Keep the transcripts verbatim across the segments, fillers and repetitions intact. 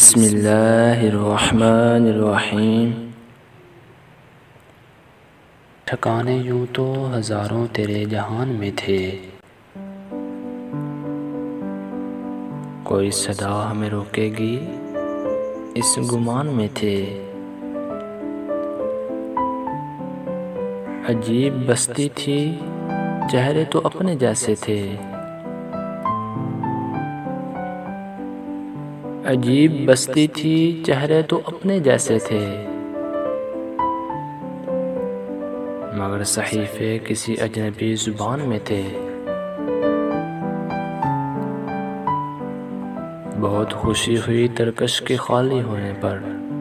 बिस्मिल्लाहिर्रहमानिर्रहीम। ठकाने यूं तो हज़ारों तेरे जहान में थे, कोई सदा हमें रोकेगी इस गुमान में थे। अजीब बस्ती थी, चेहरे तो अपने जैसे थे। अजीब बस्ती थी, चेहरे तो अपने जैसे थे, मगर सहीफे किसी अजनबी जुबान में थे। बहुत खुशी हुई तरकश के खाली होने पर,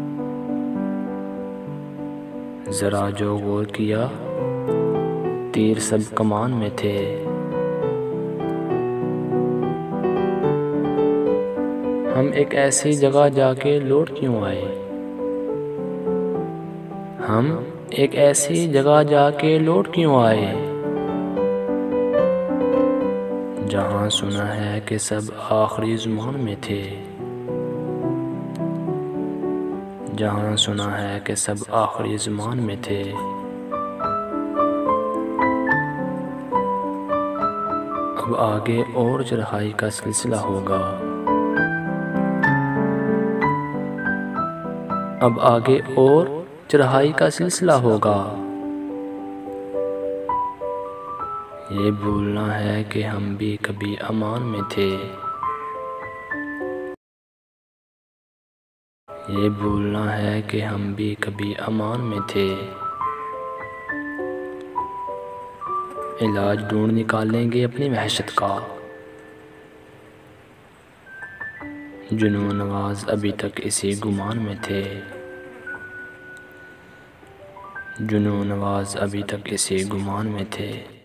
जरा जो गौर किया तीर सब कमान में थे। हम एक ऐसी जगह जाके लौट क्यों आए, हम एक ऐसी जगह जाके लौट क्यों आए, जहाँ सुना है कि सब आखिरी ज़ुबान में थे। जहाँ सुना है कि सब आखिरी ज़ुबान में थे। अब आगे और चढ़ाई का सिलसिला होगा, अब आगे और चढ़ाई का सिलसिला होगा। ये भूलना है कि हम भी कभी अमान में थे। ये भूलना है कि हम भी कभी अमान में थे। इलाज ढूंढ निकालेंगे अपनी वहशत का, जुनून नवाज अभी तक इसी गुमान में थे। जुनून नवाज अभी तक इसी गुमान में थे।